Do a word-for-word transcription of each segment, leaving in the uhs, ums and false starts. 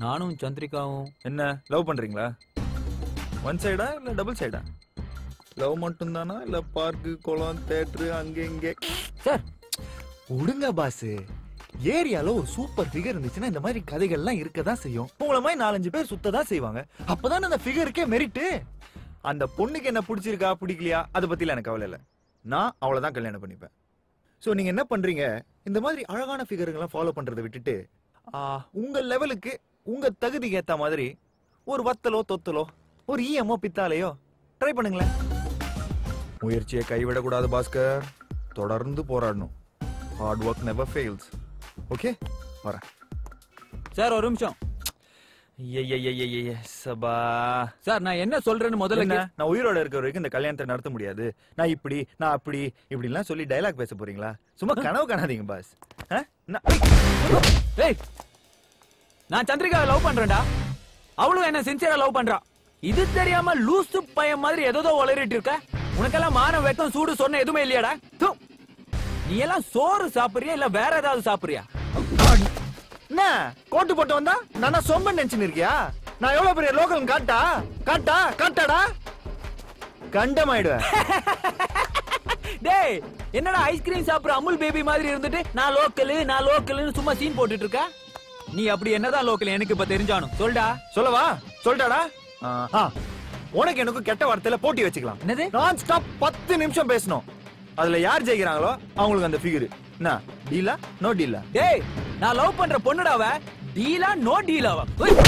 நானும் சந்திரிகாவும் என்ன லவ் பண்றீங்களா? ஒன் சைடா இல்ல டபுள் சைடா? லவ் மட்டும் தானா இல்ல பார்க்கு குளம் தியேட்டர் அங்க இங்க? சார் விடுங்க பாஸ். ஏரியால ஒரு சூப்பர் ஃபிகர் இருந்துச்சுன்னா இந்த மாதிரி கதைகள்லாம் இருக்கதான் செய்யும். உங்களை மாதிரி நாலஞ்சு பேர் சுத்ததான் செய்வாங்க. அப்பதான் அந்த ஃபிகருக்கே மெரிட்டு. அந்த பொண்ணுக்கு என்ன பிடிச்சிருக்கா பிடிக்கலையா அதை பத்தில எனக்கு கவலை இல்லை. நான் அவ்வளவுதான் கல்யாணம் பண்ணிப்பேன். ஸோ நீங்க என்ன பண்றீங்க, இந்த மாதிரி அழகான ஃபிகருங்கெல்லாம் ஃபாலோ பண்றதை விட்டுட்டு உங்க லெவலுக்கு உங்க தகுதிக்கு ஏத்த மாதிரி ஒரு வத்தலோ தொத்தலோ ஒரு ஈயமோ பித்தாலையோ ட்ரை பண்ணுங்களேன். முயற்சியை கைவிடக்கூடாது பாஸ்கர். தொடர்ந்து போராடணும். Hard work never fails. Okay வரேன். சார் ஒரு நிமிஷம். சபா சார் நான் என்ன சொல்றேன்னு முதல்ல நான் உயிரோட இருக்கிற வரைக்கும் இந்த கல்யாணத்தை நடத்த முடியாது. நான் இப்படி நான் அப்படி இப்படிலாம் சொல்லி டைலாக் பேச போறீங்களா? சும்மா கனவு காணாதீங்க பாஸ். நான் சந்திரிகாவை லவ் பண்றேன்டா. அவளும் என்ன சின்சியரா லவ் பண்றா. இது தெரியாம லூசு பையன் மாதிரி ஏதோ உளறிட்டு இருக்க. உனக்கெல்லாம் மான வெக்கம் சூடு சொன்ன எதுவுமே இல்லையாடா? நீ எல்லாம் சோறு சாப்பிடுறியா இல்ல வேற ஏதாவது சாப்பிடுறியா? என்ன கோட்டு போட்டு வந்தா நான் சொம்பன் நினைச்சுன்னு இருக்கியா? நான் எவ்வளவு பெரிய லோக்கல் காட்டா காட்டா காட்டாடா கண்டமாயிடுவேன். டேய் என்னடா ஐஸ்கிரீம் சாப்பிடுற அமுல் பேபி மாதிரி இருந்துட்டு நான் லோக்கல் நான் லோக்கல்னு சும்மா சீன் போட்டுட்டு இருக்க. நீ அப்படி என்னதான் லோக்கல் எனக்கு இப்ப தெரிஞ்சானும். சொல்டா. சொல்லவா? சொல்லிட்டாடா. உனக்கு எனக்கு கெட்ட வார்த்தையில போட்டி வச்சுக்கலாம். என்னது? நான் ஸ்டாப் பத்து நிமிஷம் பேசணும். அதுல யார் ஜெயிக்கிறாங்களோ அவங்களுக்கு அந்த ஃபிகர். என்ன டீலா நோ டீலா? டேய் நான் லவ் பண்ற பொண்ணுடாவ டீலா நோ டீலாவா?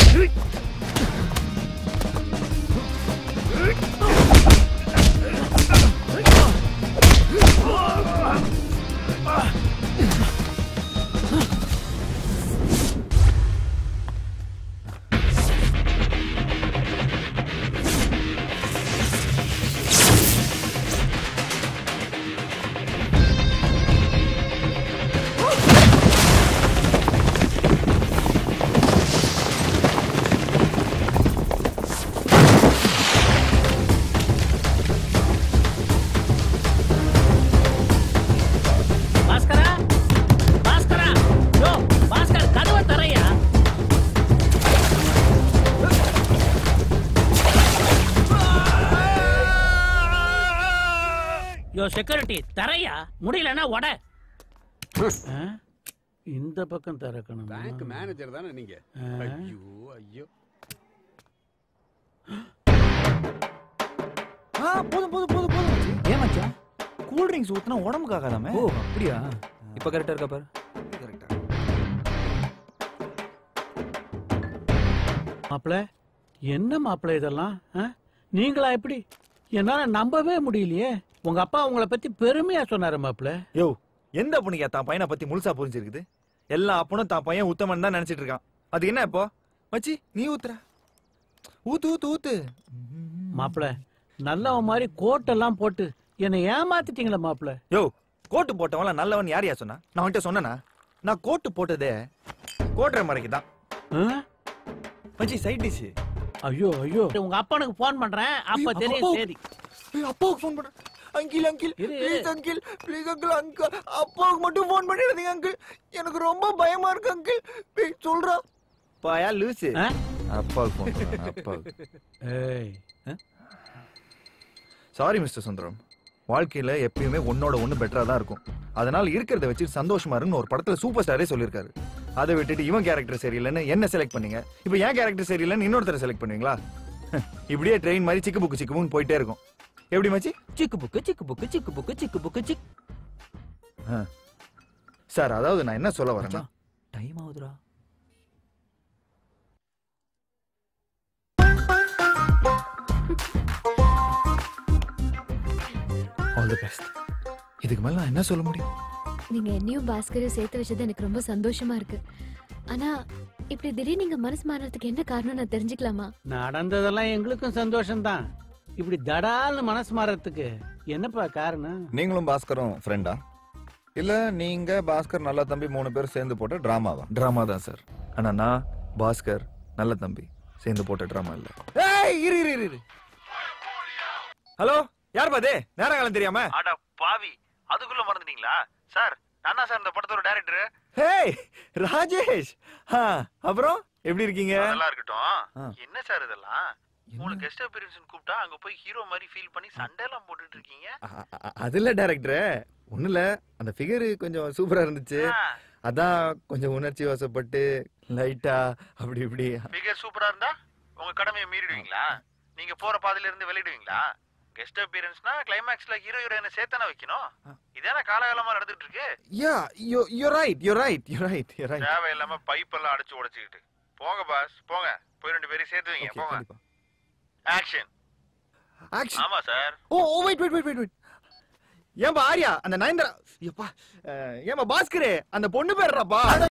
செக்யூரிட்டி தரையா முடியலன்னா உட. இந்த பக்கம் திறக்கணும். பேங்க் மேனேஜர் தானே நீங்க? ஐயோ ஐயோ. போதும் போதும் போதும் போதும். ஏன் மச்சான் கூல் ட்ரிங்க்ஸ் ஊத்துனா உடம்புக்கு ஆகாதாமே? ஓ அப்படியா? இப்ப கரெக்டா இருக்கா பாரு. கரெக்டா. மாப்பிள்ள என்ன மாப்பிள்ள இதெல்லாம்? நீங்களா எப்படி? என்னால நம்பவே முடியலையே. உங்க அப்பா உங்களை பத்தி பெருமையா சொன்னாரு மாப்பிள்ள. யோ எந்த பொண்ணுங்க தான் பையனை பத்தி முழுசா புரிஞ்சிருக்குது? எல்லா அப்பனும் தான் பையன் உத்தமன் தான் நினைச்சிட்டு இருக்கான். அது என்ன இப்போ மச்சி நீ ஊத்துற? ஊத்து ஊத்து ஊத்து. மாப்பிள்ள நல்லவன் மாதிரி கோட்டெல்லாம் போட்டு என்னை ஏமாத்திட்டீங்களா மாப்பிள்ள? யோ கோட்டு போட்டவன் நல்லவன் யார் யா சொன்னா? நான் உன்கிட்ட சொன்னேனா? நான் கோட்டு போட்டதே கோட்டரை மறைக்கு தான். மச்சி சைட் டிஷ். ஐயோ ஐயோ உங்க அப்பனுக்கு போன் பண்றேன். அப்ப தெரியும். சரி அப்பாவுக்கு போன் பண்றேன். Uncle uncle please uncle please uncle uncle அப்பாவுக்கு மட்டும் போன் பண்ணிடுறீங்க அங்கிள். எனக்கு ரொம்ப பயமா இருக்கு அங்கிள். ப்ளீஸ் சொல்றா. பாயா லூசு. அப்பாவுக்கு போன் பண்றேன் அப்பாவுக்கு. ஏய் சாரி மிஸ்டர் சுந்தரம். வாழ்க்கையில எப்பயுமே ஒன்னோட ஒண்ணு பெட்டரா தான் இருக்கும். அதனால இருக்கிறத வச்சு சந்தோஷமா இருன்னு ஒரு படத்துல சூப்பர் ஸ்டாரே சொல்லியிருக்காரு. அதை விட்டுட்டு இவன் கேரக்டர் சரியில்லைன்னு என்ன செலக்ட் பண்ணீங்க. இப்போ என் கேரக்டர் சரியில்லைன்னு இன்னொருத்தரை செலக்ட் பண்ணுவீங்களா? இப்படியே ட்ரெயின் மாதிரி சிக்கு புக்கு சிக்கு புக்குன்னு போயிட்டே இருக்கும். எப்படி மச்சி? சிக்கு புக்கு சிக்கு புக்கு சிக்கு புக்கு சிக்கு புக்கு சிக். சார் அதாவது நான் என்ன சொல்ல வரேன்னா டைம் ஆகுதுடா. All the best. இதுக்கு மேல நான் என்ன சொல்ல முடியும்? நீங்க என்னையும் பாஸ்கரையும் சேர்த்து வச்சது எனக்கு ரொம்ப சந்தோஷமா இருக்கு. ஆனா இப்படி திடீர்னு நீங்க மனசு மாறதுக்கு என்ன காரணம் நான் தெரிஞ்சுக்கலாமா? நடந்ததெல்லாம் எங்களுக்கும் சந்தோஷம்தான். இப்படி தடால்னு மனசு மாறதுக்கு என்னப்பா காரணம்? நீங்களும் பாஸ்கரும் ஃப்ரெண்டா? இல்ல நீங்க பாஸ்கர் நல்ல தம்பி மூணு பேரும் சேர்ந்து போட்ட டிராமாவா? டிராமா தான் சார். ஆனா நான் பாஸ்கர் நல்ல தம்பி சேர்ந்து போட்ட டிராமா இல்ல. ஏய் இரு இரு இரு. ஹலோ யார் பாதே? நேரம் காலம் தெரியாம? அட பாவி அதுக்குள்ள மறந்துட்டீங்களா? சார் அண்ணா சார் இந்த படத்தோட டைரக்டர். ஹே ராஜேஷ். ஆ அப்புறம் எப்படி இருக்கீங்க? நல்லா இருக்கட்டும். என்ன சார் இதெல்லாம்? உங்களுக்கு கெஸ்ட் அப்பியரன்ஸ் கூப்பிட்டா அங்க போய் ஹீரோ மாதிரி ஃபீல் பண்ணி சண்டை எல்லாம் போட்டுட்டு இருக்கீங்க. அதுல டைரக்டர் ஒண்ணு இல்ல, அந்த ஃபிகர் கொஞ்சம் சூப்பரா இருந்துச்சு, அதான் கொஞ்சம் உணர்ச்சி வசப்பட்டு லைட்டா அப்படி இப்படி. ஃபிகர் சூப்பரா இருந்தா உங்க கடமையை மீறிடுவீங்களா? நீங்க போற பாதையில இருந்து வெளியிடுவீங்களா? கெஸ்ட் அப்பியரன்ஸ்னா கிளைமாக்ஸ்ல ஹீரோ ஹீரோயினை சேர்த்தானே வைக்கணும். இதான காலகாலமா நடந்துட்டு இருக்கு. Yeah you you right you right you right you right. தேவை இல்லாம பைப் எல்லாம் அடிச்சு உடைச்சிக்கிட்டு போங்க பாஸ், போங்க போய் ரெண்டு பேரும் சேர்த்து வைங்க. போங்க. ஆக்ஷன். ஆக்ஷன். ஆமா sir. Oh oh wait wait wait wait. ஏன்பா ஆரியா அந்த நயன்தாரா, ஏப்பா ஏன்பா பாஸ்கரே அந்த பொண்ணு பேர்றாப்பா.